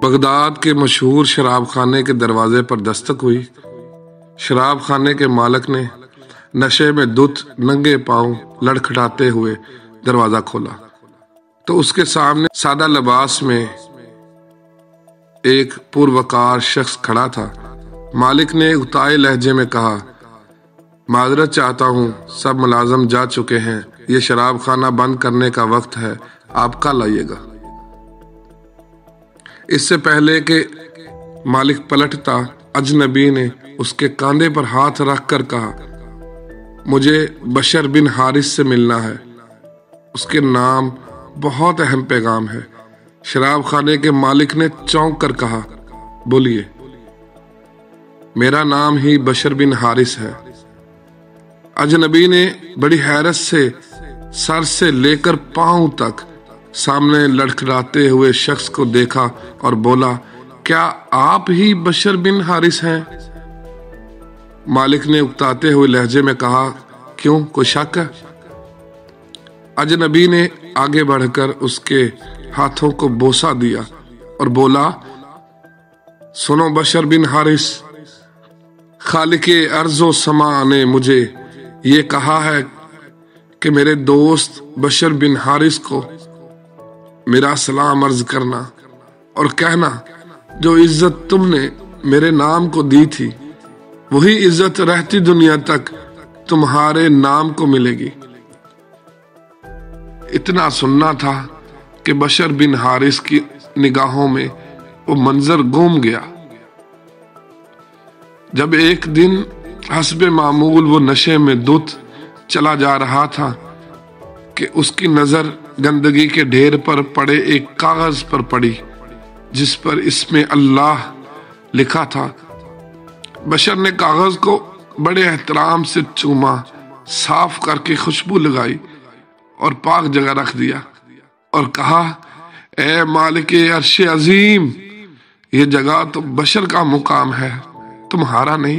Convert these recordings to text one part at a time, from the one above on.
Baghdad के मशहूर शराब खाने के दरवाजे पर दस्तक हुई। शराब खाने के मालिक ने नशे में धुत नंगे पांव लड़खड़ाते हुए दरवाजा खोला तो उसके सामने सादा लिबास में एक पुरवकार शख्स खड़ा था। मालिक ने उताए लहजे में कहा, माजरत चाहता हूँ, सब मुलाजम जा चुके हैं, ये शराब खाना बंद करने का वक्त है, आप कल आइएगा। इससे पहले कि मालिक पलटता, अजनबी ने उसके कंधे पर हाथ रखकर कहा, मुझे बशर बिन हारिस से मिलना है, उसके नाम बहुत अहम पैगाम है। शराब खाने के मालिक ने चौंक कर कहा, बोलिए। मेरा नाम ही बशर बिन हारिस है। अजनबी ने बड़ी हैरत से सर से लेकर पांव तक सामने लड़खड़ाते हुए शख्स को देखा और बोला, क्या आप ही बशर बिन हारिस हैं? मालिक ने उकताते हुए लहजे में कहा, क्यों, कोई शक है? अजनबी ने आगे बढ़कर उसके हाथों को बोसा दिया और बोला, सुनो बशर बिन हारिस, खालिके अर्ज़ो समा ने मुझे ये कहा है कि मेरे दोस्त बशर बिन हारिस को मेरा सलाम अर्ज करना और कहना, जो इज्जत तुमने मेरे नाम को दी थी वही इज्जत रहती दुनिया तक तुम्हारे नाम को मिलेगी। इतना सुनना था कि बशर बिन हारिस की निगाहों में वो मंजर घूम गया। जब एक दिन हस्बे मामूल वो नशे में धुत चला जा रहा था कि उसकी नजर गंदगी के ढेर पर पड़े एक कागज पर पड़ी जिस पर इसमें अल्लाह लिखा था। बशर ने कागज को बड़े एहतराम से चूमा, साफ करके खुशबू लगाई और पाक जगह रख दिया और कहा, ए मालिके अर्श अजीम, ये जगह तो बशर का मुकाम है, तुम्हारा नहीं।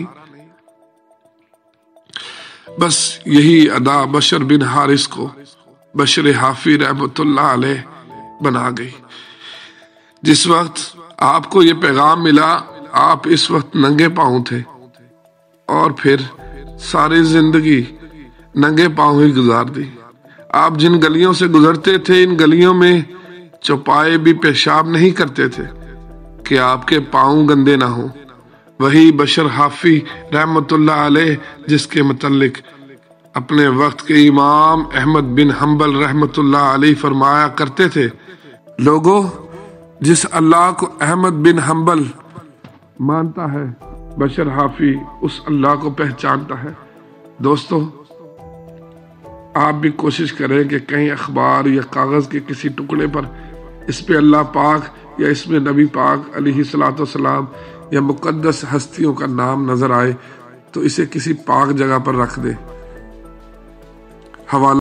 बस यही अदा बशर बिन हारिस को बशर हाफी रहमतुल्लाह अलैह बना गई। जिस वक्त आपको ये पैगाम मिला, आप इस वक्त नंगे पांव थे और फिर सारी जिंदगी नंगे पांव ही गुजार दी। आप जिन गलियों से गुजरते थे, इन गलियों में चौपाए भी पेशाब नहीं करते थे कि आपके पांव गंदे ना हो। वही बशर हाफी रहमतुल्लाह अलैह जिसके मुतल्लिक अपने वक्त के इमाम अहमद बिन हंबल रहमतुल्लाह अलैह फरमाया करते थे, लोगों, जिस अल्लाह को अहमद बिन हंबल मानता है, बशर हाफी उस अल्लाह को पहचानता है। दोस्तों, आप भी कोशिश करें कि कहीं अखबार या कागज के किसी टुकड़े पर इस पे अल्लाह पाक या इसमें नबी पाक अलैहिस्सलातु वस्सलाम या मुकद्दस हस्तियों का नाम नजर आए तो इसे किसी पाक जगह पर रख दे। हवाला